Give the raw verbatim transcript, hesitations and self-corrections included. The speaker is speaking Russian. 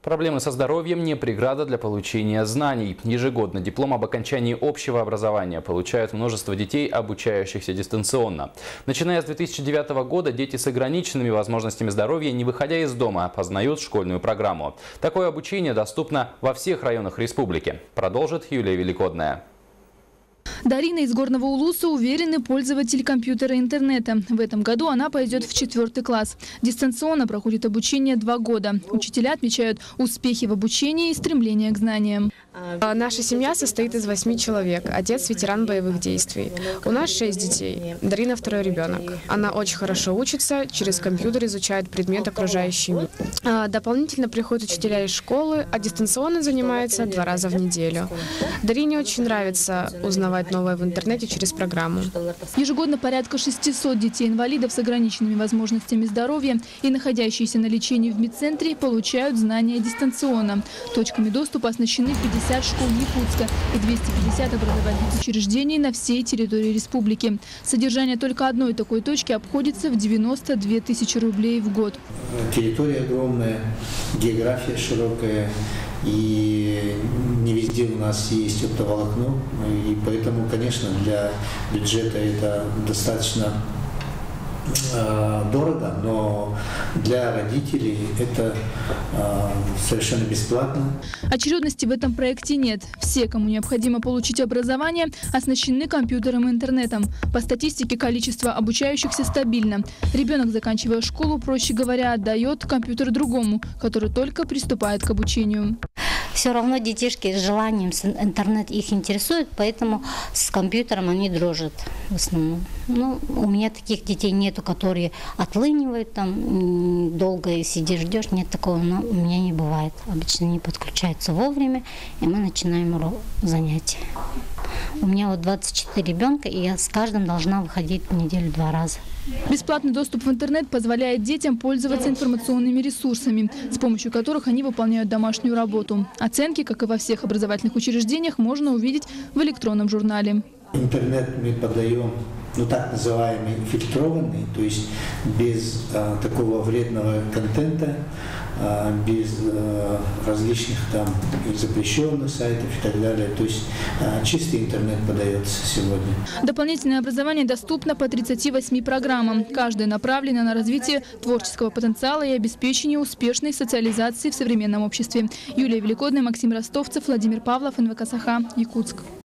Проблемы со здоровьем не преграда для получения знаний. Ежегодно диплом об окончании общего образования получают множество детей, обучающихся дистанционно. Начиная с две тысячи девятого года дети с ограниченными возможностями здоровья, не выходя из дома, познают школьную программу. Такое обучение доступно во всех районах республики. Продолжит Юлия Великодная. Дарина из Горного Улуса уверенный пользователь компьютера и интернета. В этом году она пойдет в четвертый класс. Дистанционно проходит обучение два года. Учителя отмечают успехи в обучении и стремление к знаниям. Наша семья состоит из восьми человек. Отец – ветеран боевых действий. У нас шесть детей. Дарина – второй ребенок. Она очень хорошо учится, через компьютер изучает предмет окружающий мир. Дополнительно приходят учителя из школы, а дистанционно занимается два раза в неделю. Дарине очень нравится узнавать новое в интернете через программу. Ежегодно порядка шестисот детей-инвалидов с ограниченными возможностями здоровья и находящиеся на лечении в медцентре получают знания дистанционно. Точками доступа оснащены пятьдесят школ Якутска и двести пятьдесят образовательных учреждений на всей территории республики. Содержание только одной такой точки обходится в девяносто две тысячи рублей в год. Территория огромная, география широкая. И не везде у нас есть оптоволокно, и поэтому, конечно, для бюджета это достаточно э, дорого, но для родителей это э, совершенно бесплатно. Очередности в этом проекте нет. Все, кому необходимо получить образование, оснащены компьютером и интернетом. По статистике, количество обучающихся стабильно. Ребенок, заканчивая школу, проще говоря, отдает компьютер другому, который только приступает к обучению. Все равно детишки с желанием, интернет их интересует, поэтому с компьютером они дружат в основном. Ну, у меня таких детей нету, которые отлынивают, там долго сидишь, ждешь, нет такого, но у меня не бывает. Обычно они подключаются вовремя, и мы начинаем занятия. У меня вот двадцать четыре ребенка, и я с каждым должна выходить в неделю два раза. Бесплатный доступ в интернет позволяет детям пользоваться информационными ресурсами, с помощью которых они выполняют домашнюю работу. Оценки, как и во всех образовательных учреждениях, можно увидеть в электронном журнале. Интернет мы подаем, ну так называемый фильтрованный, то есть без а, такого вредного контента, а, без а, различных там запрещенных сайтов и так далее. То есть а, чистый интернет подается сегодня. Дополнительное образование доступно по тридцати восьми программам. Каждая направлена на развитие творческого потенциала и обеспечение успешной социализации в современном обществе. Юлия Великодная, Максим Ростовцев, Владимир Павлов, эн вэ ка Саха, Якутск.